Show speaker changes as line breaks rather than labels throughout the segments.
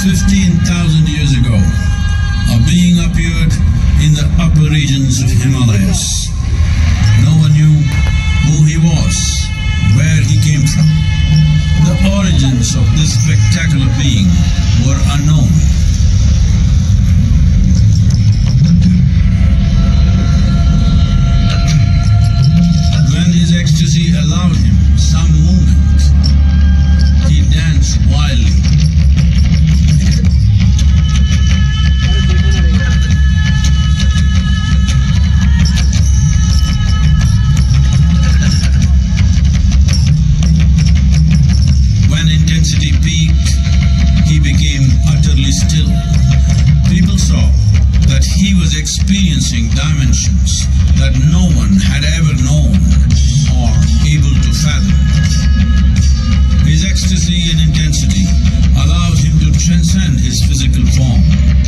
15,000 years ago, a being appeared in the upper regions of Himalayas. No one knew who he was, where he came from. The origins of this spectacular being were unknown. When his ecstasy allowed him some movement, he danced wildly. When intensity peaked, he became utterly still. People saw that he was experiencing dimensions that no one had ever known or able to fathom. His ecstasy and intensity allowed him to transcend his physical form.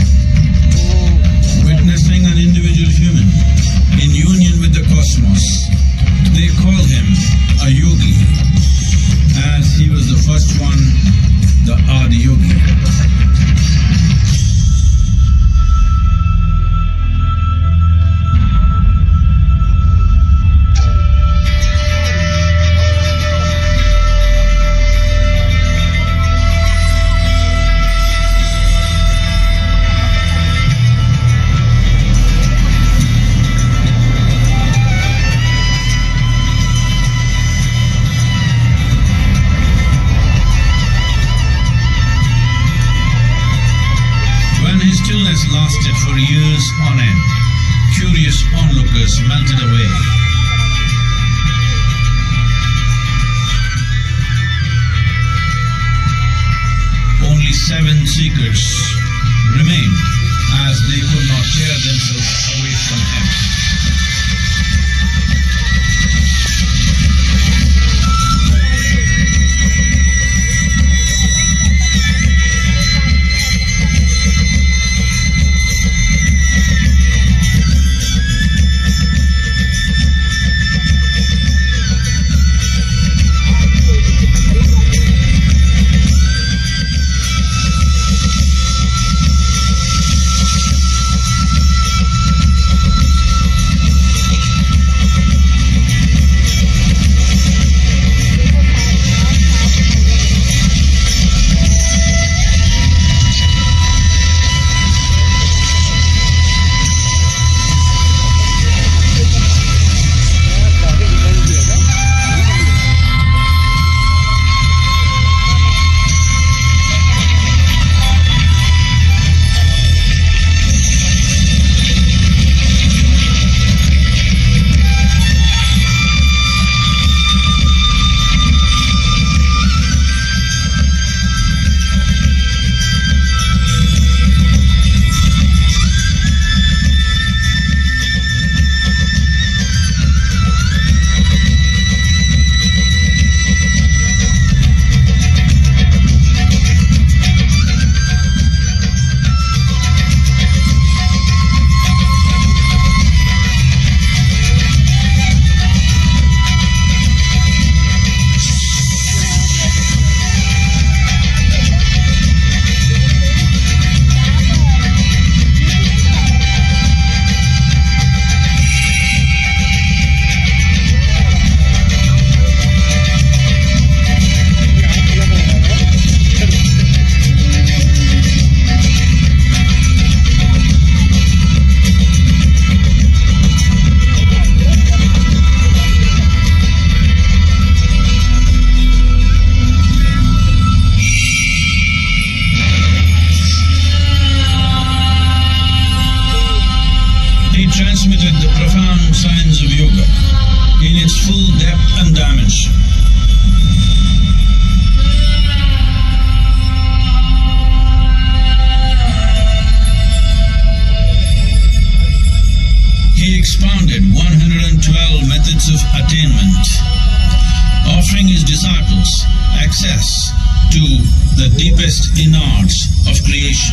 Witnessing an individual human in union with the cosmos, they call him a yogi, as he was the first one, the Adi Yogi. Stillness lasted for years on end. Curious onlookers melted away. Only 7 seekers remained, as they could not tear themselves away from him. Transmitted the profound science of yoga in its full depth and dimension. He expounded 112 methods of attainment, offering his disciples access to the deepest innards of creation.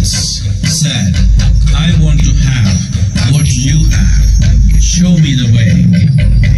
silence, said, I want to have what you have. Show me the way.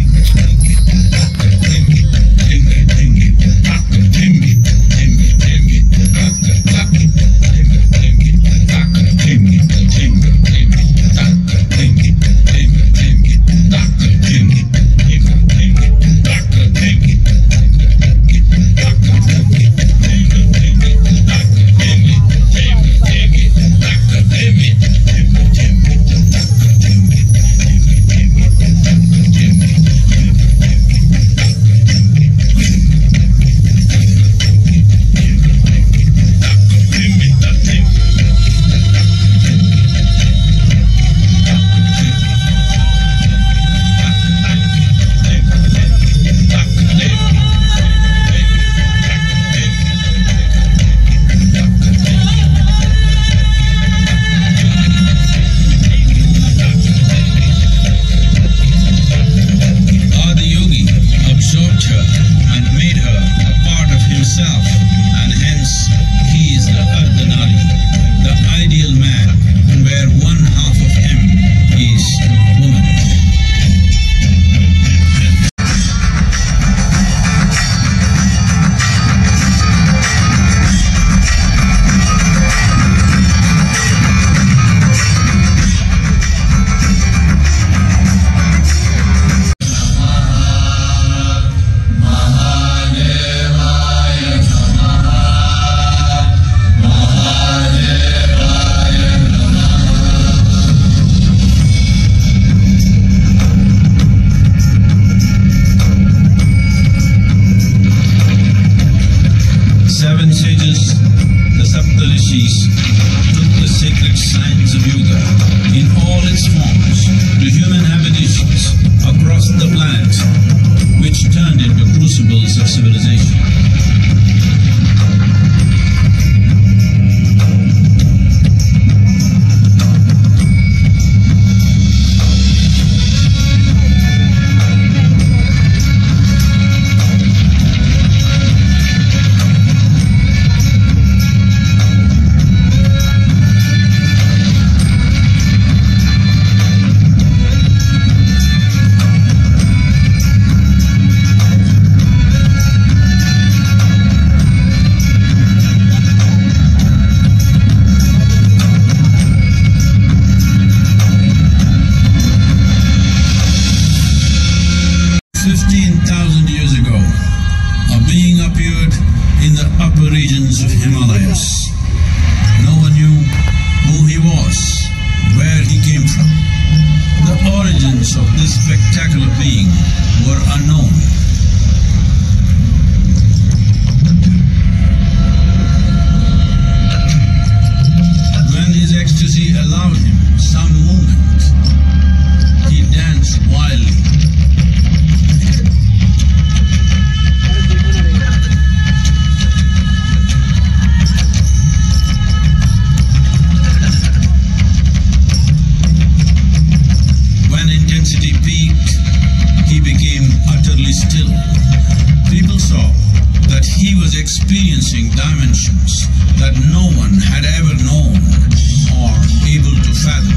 Experiencing dimensions that no one had ever known or able to fathom.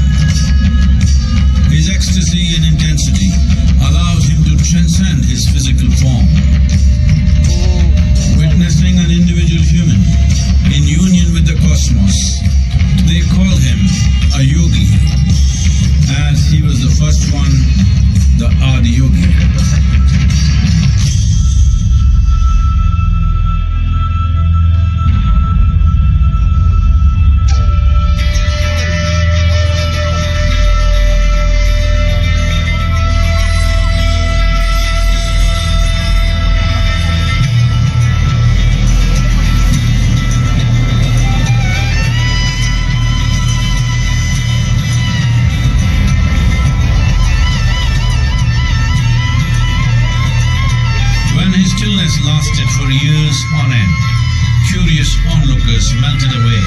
His ecstasy and intensity allows him to transcend his physical form. Witnessing an individual human in union with the cosmos, they call him a yogi, as he was the first one, the Adi Yogi. Lasted for years on end. Curious onlookers melted away.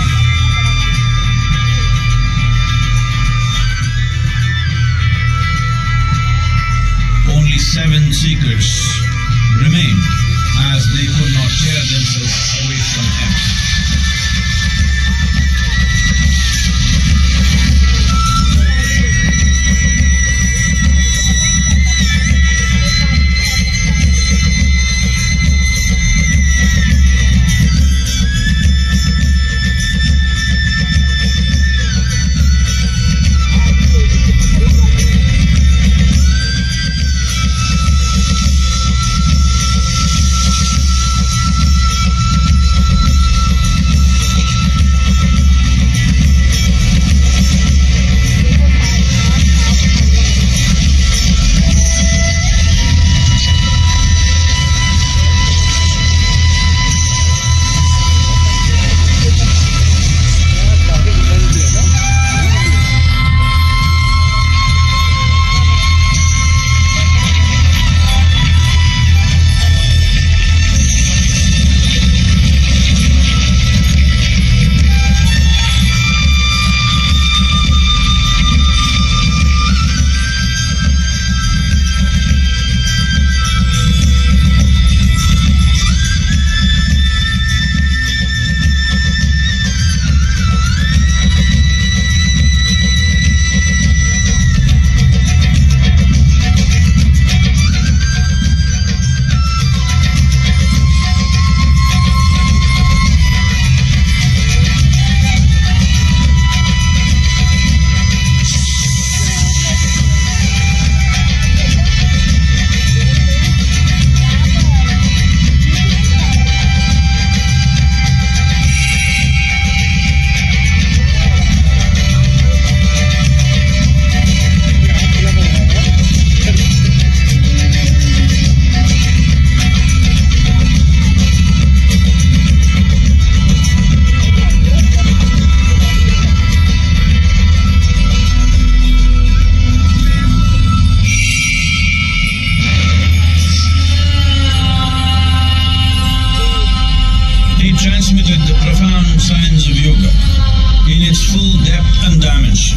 Only 7 seekers remained, as they could not tear themselves away from him. He transmitted the profound science of yoga in its full depth and dimension.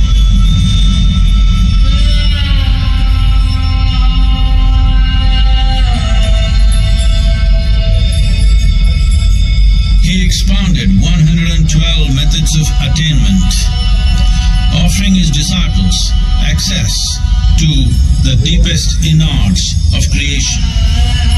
He expounded 112 methods of attainment, offering his disciples access to the deepest innards of creation.